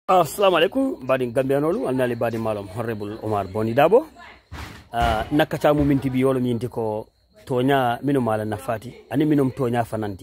Assalamu alaikum badin gambianolu alnali badi malom honorable Omar Boni Dabo nakata mu minti bi yolo minti ko tonya minu mala nafati ani minum tonya fananti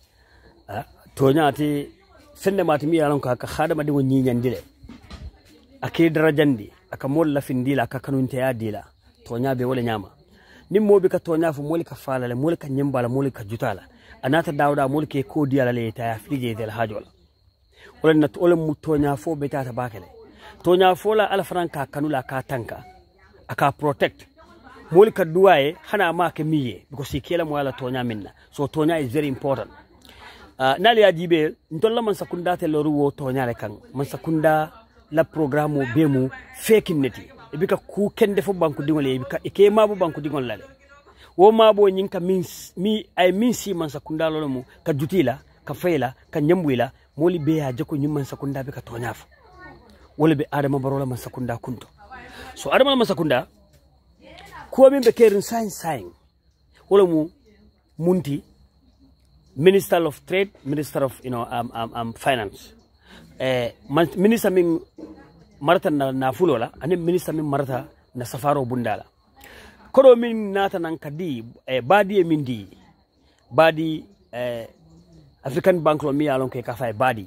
tonya ati fende mati mi yalon ka khadama dingo nyinyandile ake darajandi aka molla findila aka kanunte ya dila tonya be wala nyama nimmo be ka tonya fu moli ka falale moli ka nyembala moli ka jutala anata dawda moli ke ko diala le ta ya frije del hajol wala nat wala mu tonya fo be ta bakale tonya fo la ala franka kanula ka tanka aka protect moli ka duwaye hana ma ke miye because sikela mo ala tonya minna so tonya is very important nali ajibe ntolla man sakunda te loru wo tonya le kan man sakunda la programme bemu fekin neti ebika ku kende fo banku dingole ebika ke mabu banku dingol lale wo mabo nyinka mi ay minsi man sakunda lolo mu ka jutila ka fayla ka nyambwila moli be ya jako nyimman sakunda be ka tonyafo wala be adama barola man sakunda kunto so adama man sakunda ko min be kerin sign wala mu munti Minister of Trade, Minister of Finance. Minister min marata na fulola, ani Minister min marata na safaro bundala. Kodo min nata nan kadi badi min di badi African Bank lo mi alon ke kafay badi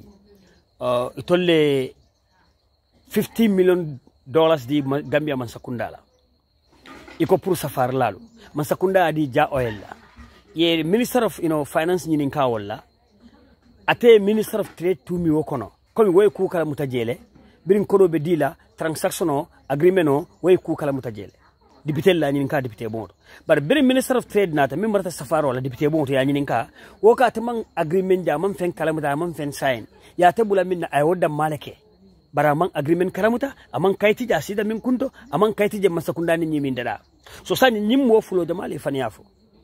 itolle $50 million di Gambia man sakundala. Iko pour safar lalu. Man sakunda di ja oil la. Ye Minister of Finance nyinin ka wala ate Minister of Trade to mi wokono komi way ku kala mutajele birin kodo be dila transaction agreement way ku kala mutajele député la nyinin ka député bon bar birin Minister of Trade nata mi marata safaro la député bon ya nyinin ka woka tamang agreement ja man fen kala muta man fen sign ya tabula minna ay wodda malake bara man agreement karamuta aman kayti ja sida min kunto aman kayti je masakunda ni nyimin dada so sani nyim wo fulo jamale faniyafo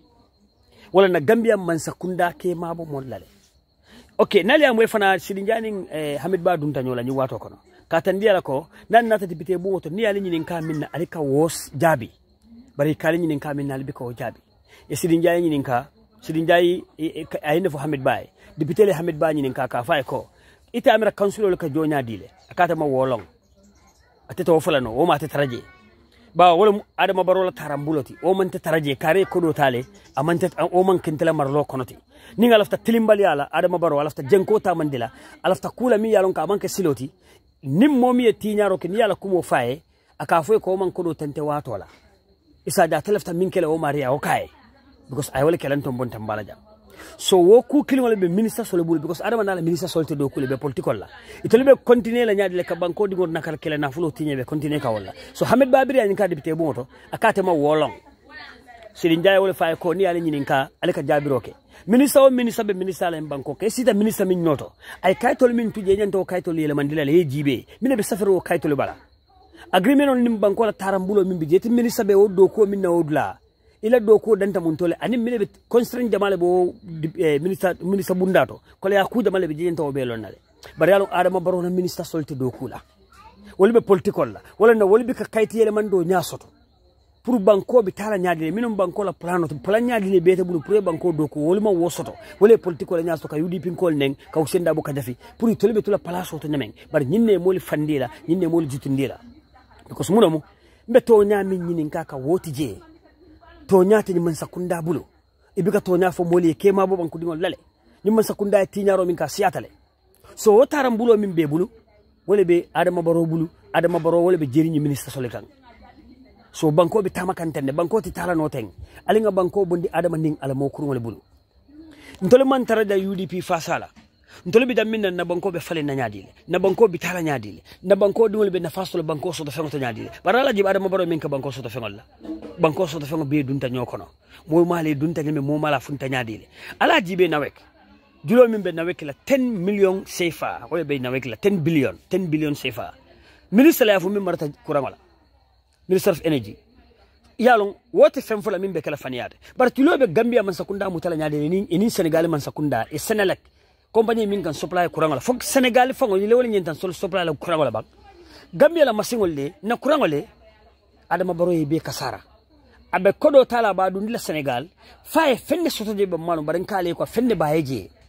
wala na Gambia man sakunda ke mabo mollale okay nali amwe fana sidinjani Hamid Ba dunta nyola nyi wato kono katandiya la ko nan nata dibite bo to ni ali nyinin ka minna alika wos jabi bari kali nyinin ka minna albi ko jabi e sidinjani nyinin ka sidinjai ayinde fo Hamid Ba dibite le Hamid Ba nyinin ka fay ko ita amira council ka jonya dile akata ma wolong atete wo fulano wo ma te taraje ba wala adama barola tarambuloti o man te taraje kare kodo tale amante o man kentela marlo konoti ninga lafta tilimbali ala adama baro lafta jenko ta mandila alafta kula mi yalon ka manke siloti nim momi e tinyaro ke ni yala kumo faye aka foy ko man kodo tante watola isa da talafta minkele o maria o kai because ay wala kelan ton bon tambala jam so wo ku kilingol be minister sole bul because adama nala minister solte do kule be political la itole be continuer la nyaade le ka banko digor nakal kele na fulo tinye be continuer ka wala so Hamid Babiri ani ka député bonto akate ma wolong Sidi Ndiaye wala fay ko ni ala nyinin ka alika jabiroke minister o minister be minister la banko ke sita minister min noto ay kaytol min tuje nyanto kaytol yele mandila le jibe mine be safaro kaytol bala agreement on nim banko la tarambulo min bi jeti minister be o do ko min na odla ila do ko danta mun tole ani mine be constraint jamale bo minister bundato ko le aku jamale be jento be lonnale bari yalo adama barona minister solte do kula wala be political la wala na wala be ka kayti yele man do nyasoto pour banko be tala nyaade minum banko la plano to plan nyaade le bete bulu pour banko do ko wala ma wosoto wala political la nyasoto ka UDP kol neng ka usenda bo ka dafi pour tole be tula place to nyameng bari nyinne moli fandila nyinne moli jutundira because munamu be to nyami nyinin ka woti je tonya te man sakunda bulo ibika tonya fo moli ke ma bo banku dingol lale ni man sakunda tinyaro min ka siatale so wotaram bulo min be bulu wala be adama baro bulu adama baro wala be jeriñi ministre solekan so banko be tamakantende banko ti tala no teng alinga banko bondi adama ning ala mo kurungole bulu ntole man taraja UDP fasala ntole bi dammin na banko be fale na nyaadile na banko bi tala nyaadile na banko dingol be na fasolo banko so do fengo to nyaadile barala jib adama baro min ka banko so do fengol la banko so to fengo be dunta nyokono mo male dunta ngeme mo mala funta nyaadile ala jibe nawek julo min be nawek la 10 million CFA wala be nawek la 10 billion CFA ministre la fu min marata kurangola minister of energy yalon wote femfola min be kala faniyade bar tulo be Gambia man sakunda mutala nyaadile ni Senegal man sakunda e Senelec compagnie min kan supply kurangola fok Senegal fango le wala nyentan sol supply la kurangola bak Gambia la masingol le na kurangole adama baro be kasara abe kodo tala ba dun la Senegal faye fenne soto je be manu baran kale ko fenne ba yeje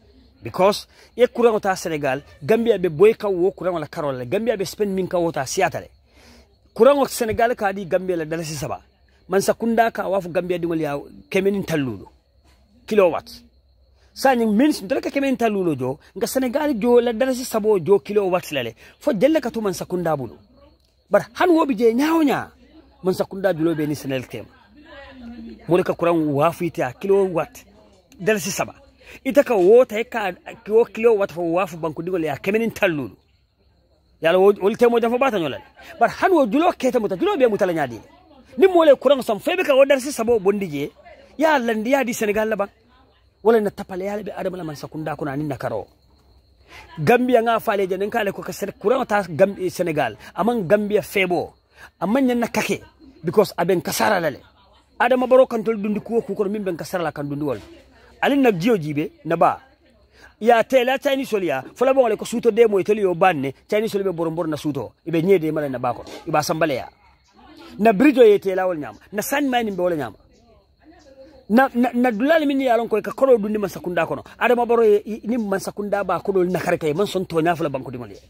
because e kurango ta Senegal Gambia be boy ka wo kurango la karol Gambia be spend min ka wota siatale kurango Senegal ka di Gambia la dalasi saba man sakunda ka wafu Gambia di ya kemenin tallulo kilowatt sani mins ndaka kemenin tallulo jo nga Senegal jo la dalasi sabo jo kilowatt lale fo jelle ka to man sakunda bulu bar han wobi je nyaawonya man sakunda dulo be ni Senegal tema mo ka kurango wafu ita kilowatt dalasi saba itaka wota ka kilowatt fo wafu banku digol ya kemenin tallulo yalla wol temo jam fo bata nyolal bar han wo dulo keta muta dulo be mutala nyaadi ni mole kurango sam febe ka wodar si sabo bondije ya landi ya di Senegal la ba wala na tapale yalla be adama la man sakunda kuna ni nakaro Gambia nga fale je kale ko ka kurango ta Gambia Senegal amang Gambia febo amman nyan nakake because aben kasara lale adama baro kan tol dundi ko min ben kasara la kan dundi wol alin nak jiyo jibe na ba ya tela Chinese solia fola bo le ko suto de mo itali yo banne Chinese solbe borombor na suto ibe nyede mala na bako iba sambale ya na brido ye tela wol nyama na san mani be wol nyama na dulal min ya lon ko ka koro dundi man sakunda kono adama baro ni man sakunda ba ko dol nakare kay man son to nyafala banko di mali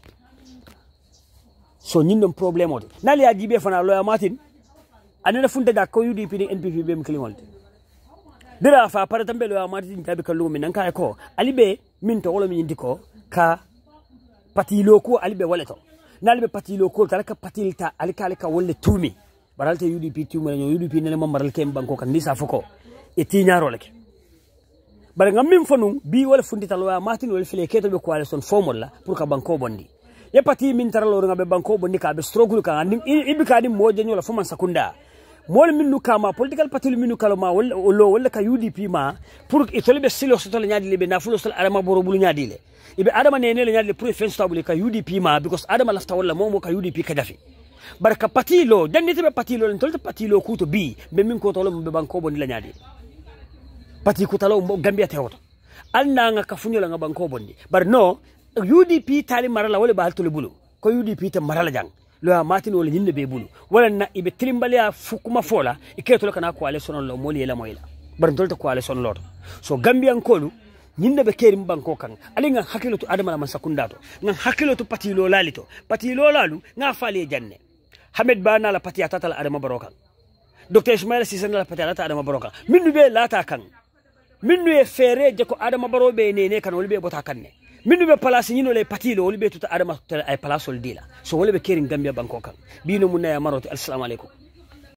so nyindom problème o nali ya jibe fana loya Martin anena funta da ko UDP ni NPP be mklimol dira fa para tambe loya Martin tabi kallu min nan kay ko alibe min to wala min diko ka pati loko alibe waleto nalibe pati loko talaka patilta alika wolle tumi baralte UDP tumi no UDP ne mo maral kem banko kan ni sa foko e tiñaro leke bare ngam min fonum bi wala fundita loya Martin wala file keto be coalition formol la pour ka banko bondi e pati min taralo ngabe banko bondi ka be struggle ka ndim ibi ka dim mo jenyo la fo man sakunda mol minnu kama political party minnu kalama wala ka UDP ma pour itolbe silo sotol nyaadi libe na fulo sol adama borobulu nyaadi le ibe adama ne le nyaadi le pourfen stable ka UDP ma because adama lafta wala momo ka UDP ka dafi barka party lo dandite be party lo tolte party lo kuto bi be min ko tolo be banko bondi la nyaadi party ku talo mo Gambia tewoto alna nga ka funyo la nga banko bondi bar no UDP tali marala wala ba haltole bulu ko UDP te marala jang loya Martin wala nyinde be bulu wala na ibe trimbalia fukuma fola iketo kana ko ale sonon lo moli la moyla bar dolta ko ale son loto so Gambian kolu nyinde be kerim banko kan ali nga hakilo to adama man sakundato nga hakilo to pati lo lalu nga fali janne Hamed Bana la pati atata la adama barokan Dr Ismail Cissé la pati atata adama barokan mindu be lata kan mindu e fere je ko adama barobe ne kan wolbe bota kanne mindu be place nyino le patilo wolbe tuta adama ay place ol dila so wolbe kerin Gambia banko kan bino munna ya maroti assalamu alaikum